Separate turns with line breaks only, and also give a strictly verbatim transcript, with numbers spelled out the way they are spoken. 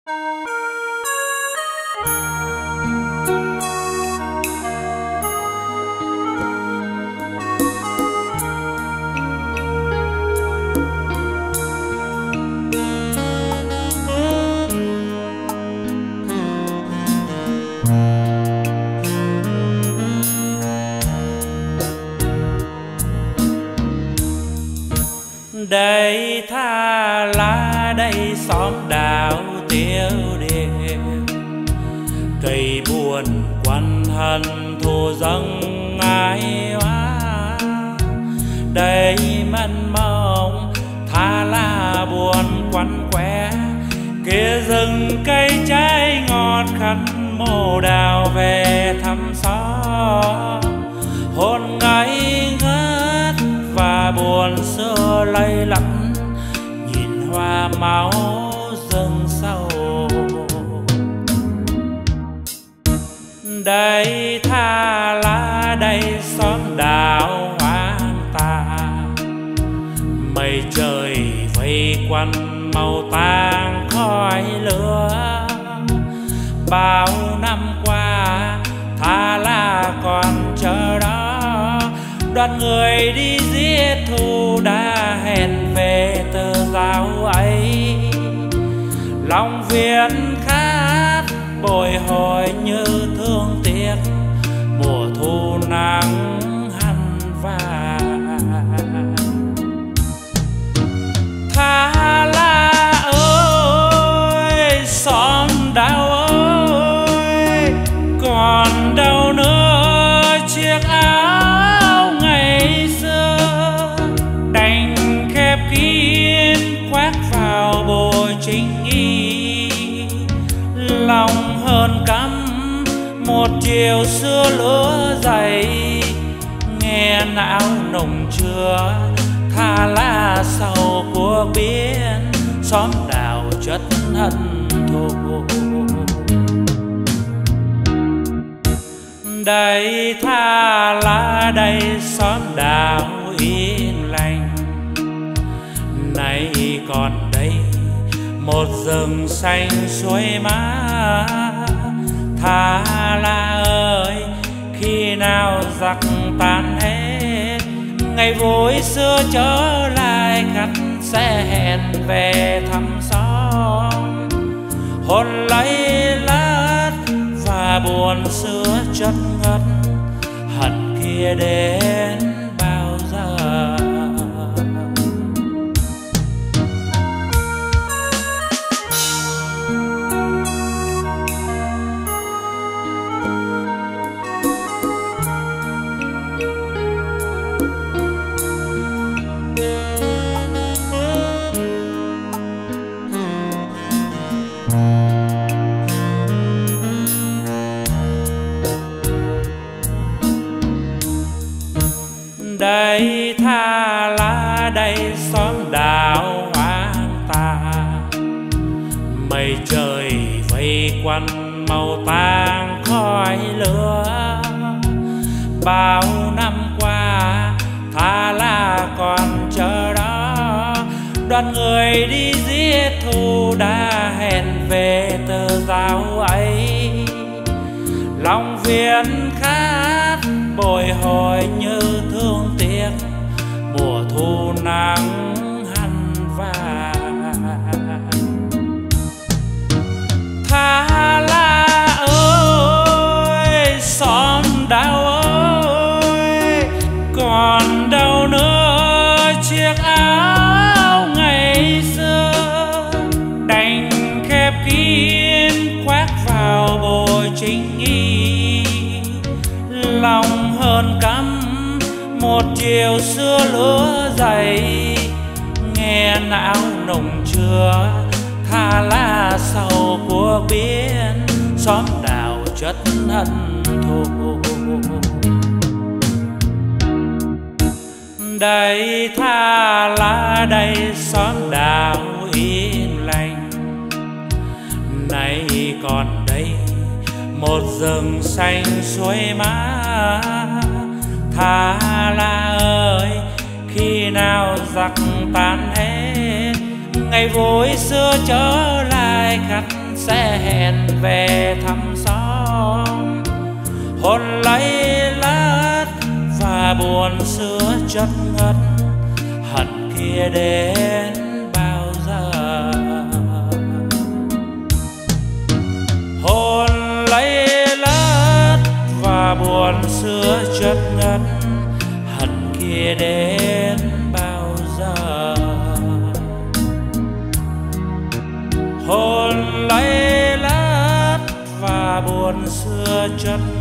Đây tha lá đây xóm đào tiêu điệu, cây buồn quằn hận thù dâng ai hóa. Đây mân mộng tha lá buồn quằn quẽ, kia rừng cây trái ngọt khăn mồ đào về thăm xó. Hồn ngây ngất và buồn xưa lay lắm, nhìn hoa máu rừng sâu. Đây tha lá đây xóm đào hoang tàn, mây trời vây quanh màu tang khói lửa. Bao năm qua tha lá còn chờ đó, đoàn người đi giết thù đã hẹn về từ giáo ấy. Lòng viên khát bồi hồi như thương tiếc, mùa thu nắng hằn vàng. Tha lá ơi xóm đào ơi, còn đâu nữa chiếc áo ngày xưa đành khép kín khoác vào bồi chính y. Lòng hơn cắm một chiều xưa lúa dày, nghe não nồng chứa tha lá sau cuộc biến xóm đào chất hận thù. Đây tha lá đây xóm đào yên lành, nay còn đây một rừng xanh suối mát. Tha lá ơi khi nào giặc tan hết, ngày vui xưa trở lại khắc sẽ hẹn về thăm xóm. Hồn lấy lát và buồn xưa chất ngất, hận kia đến bao giờ. Đây tha lá đây xóm đào hoang tàn, mây trời vây quanh màu tang khói lửa. Bao năm qua tha lá còn chờ đó, đoàn người đi giết thù đã hẹn về từ giáo ấy. Lòng viên khát bồi hồi như thương tiếc, mùa thu nắng hằn vàng. Tha lá ơi xóm đào ơi, còn đâu nữa chiếc áo ngày xưa đành khép kín khoác vào bồi chính y. Lòng hơn cắm một chiều xưa lúa dày, nghe não nồng chứa tha lá sau cuộc biến xóm đào chất hận thù. Đây tha lá đây xóm đào yên lành, nay còn đây một rừng xanh suối mát. Tha lá ơi khi nào giặc tan hết, ngày vui xưa trở lại ai khách sẽ hẹn về thăm xóm, hôn lấy lát và buồn xưa chất ngất, hận kia đến bao giờ. Hôn lấy lát và buồn xưa chất ngất, hận kia đến bao giờ. Hôn lấy lát và buồn xưa chất